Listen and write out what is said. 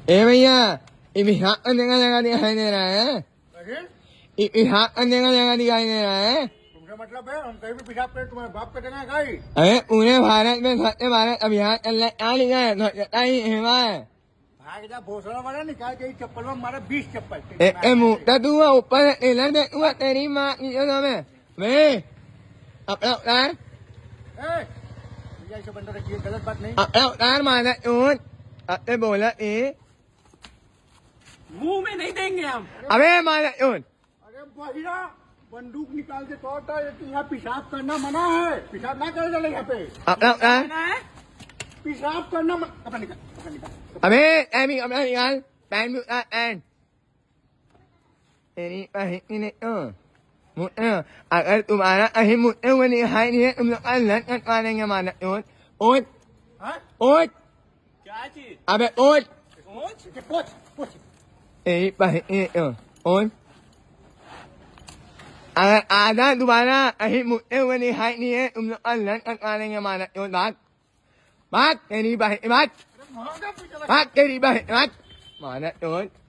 ए भैया इतिहास करने का जगह दिखाई दे रहा है। इतिहास करने का जगह दिखाई दे रहा है। तुमसे मतलब है हम कहीं भी पेशाब करें तुम्हारे बाप पे देना है गाई। अरे पूरे भारत में स्वच्छ भारत अभियान चल रहा है, क्या लिखा है? स्वच्छता ही सेवा है। भाग जा भोसड़ा वाला निकाल के चप्पल में मारा 20 चप्पल। मुँह तू ऊपर देखूंगा तेरी माँ की जगह में मैं अपना उतार बंदा रखिए, गलत बात नहीं। अपना उतार मारा चून अपने बोला मुंह में नहीं देंगे हम। अबे मारा चून। अरे बहिरा बंदूक निकाल के तोड़ता है, यहाँ पेशाब करना मना है। पेशाब ना करे चले यहाँ पे। अपना उतार पेशाब करना अपना निकाल। अबे ऐमी अपना निकाल पैन भी उतार पैन तेरी पहनी नहीं मुझे अगर तुम्हारा अही मुझे वो दिखाई नहीं है तुम लोग अलग कटवा देंगे माना चून। ओट ओट क्या चीज? अबे ओट पोछ तेरी पहनी ओट अगर आधा दोबारा अही मुझे वो दिखाई नहीं है तुम लोग अलग कटवा देंगे माना चून। भाग तेरी बहन भाग तेरी बहन भाग माना चून।